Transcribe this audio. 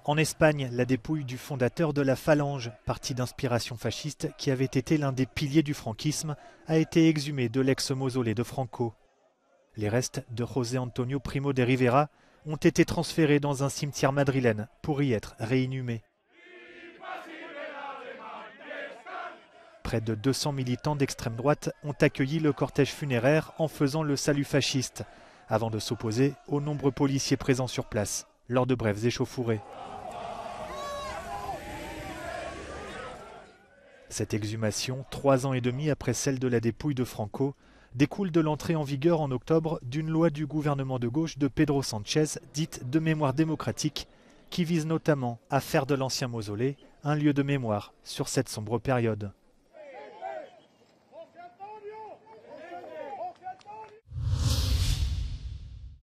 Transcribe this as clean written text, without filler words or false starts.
En Espagne, la dépouille du fondateur de la Phalange, parti d'inspiration fasciste qui avait été l'un des piliers du franquisme, a été exhumée de l'ex-mausolée de Franco. Les restes de José Antonio Primo de Rivera ont été transférés dans un cimetière madrilène pour y être réinhumés. Près de 200 militants d'extrême droite ont accueilli le cortège funéraire en faisant le salut fasciste, avant de s'opposer aux nombreux policiers présents sur place lors de brèves échauffourées. Cette exhumation, 3 ans et demi après celle de la dépouille de Franco, découle de l'entrée en vigueur en octobre d'une loi du gouvernement de gauche de Pedro Sánchez, dite de mémoire démocratique, qui vise notamment à faire de l'ancien mausolée un lieu de mémoire sur cette sombre période.